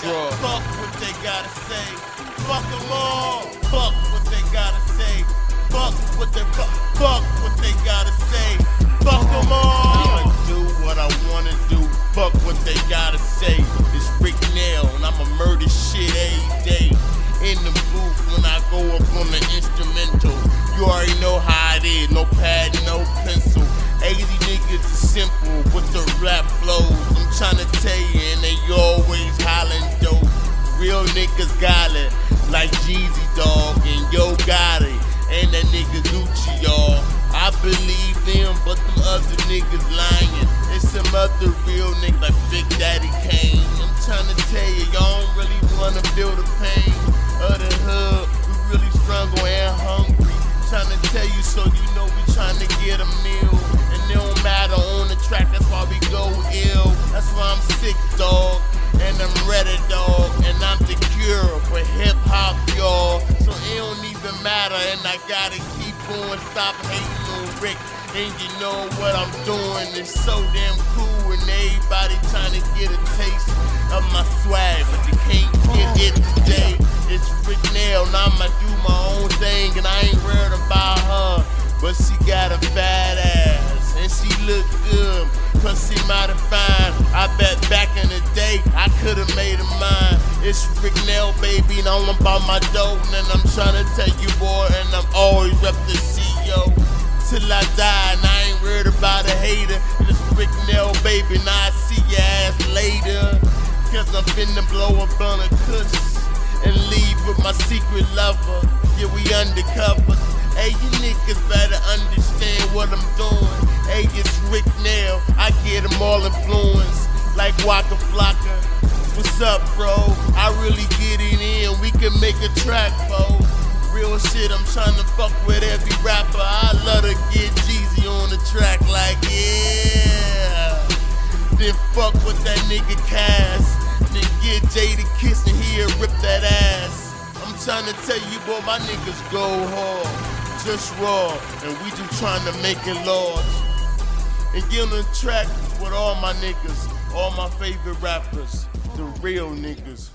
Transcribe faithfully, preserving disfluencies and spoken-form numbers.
raw. Fuck what they gotta say. Fuck them all. Fuck what they gotta say. Fuck what they fuck. Fuck what they gotta say. Fuck them all. I'ma do what I wanna do. Fuck what they gotta say. It's Rick Nail and I'ma murder shit every day. In the booth when I go up on the instrumental. You already know how it is. No pad, no pencil. eighty niggas is simple with the rap flows. I'm tryna tell you, and they always hollin' dope. Real niggas got it, like Jeezy Dog and Yo Gotti, and that nigga Gucci, y'all. I believe them, but them other niggas lying. It's some other real niggas like Big Daddy Kane. I'm tryna tell you, y'all don't really wanna feel the pain of the hood. We really struggle and hungry. Tryna tell you so you know we tryna get a meal. And it don't matter on the track, that's why we go ill. That's why I'm sick, dog, and I'm ready, dog. And I'm the cure for hip hop, y'all. So it don't even matter, and I gotta keep going. Stop hating on Rick, and you know what I'm doing. It's so damn cool, and everybody tryna get a taste of my swag, but they can't get it today. It's Rick Nail, and I'ma do my own thing, and I ain't worried about her. But she got a fat ass, and she look good, cause she mighty fine. I bet back in the day, I could've made her mine. It's Rick Nail, baby, and I'm about my dough. And I'm tryna tell you, boy, and I'm always rep the C E O. Till I die, and I ain't worried about a hater. It's Rick Nail, baby, and I see your ass later. Cause I'm finna blow a blunt of kush and leave with my secret lover. Yeah, we undercover. Hey, you niggas better understand what I'm doing. Hey, it's Rick Nail, I get them all influenced like Waka Flocka. What's up, bro? I really get it in, we can make a track, bro. Real shit, I'm trying to fuck with every rapper. I love to get Jeezy on the track, like, yeah. Then fuck with that nigga Cass. Then get Jay to kiss and he'll rip that ass. I'm trying to tell you, boy, my niggas go hard, just raw, and we just trying to make it large. And get on the track with all my niggas, all my favorite rappers, the real niggas.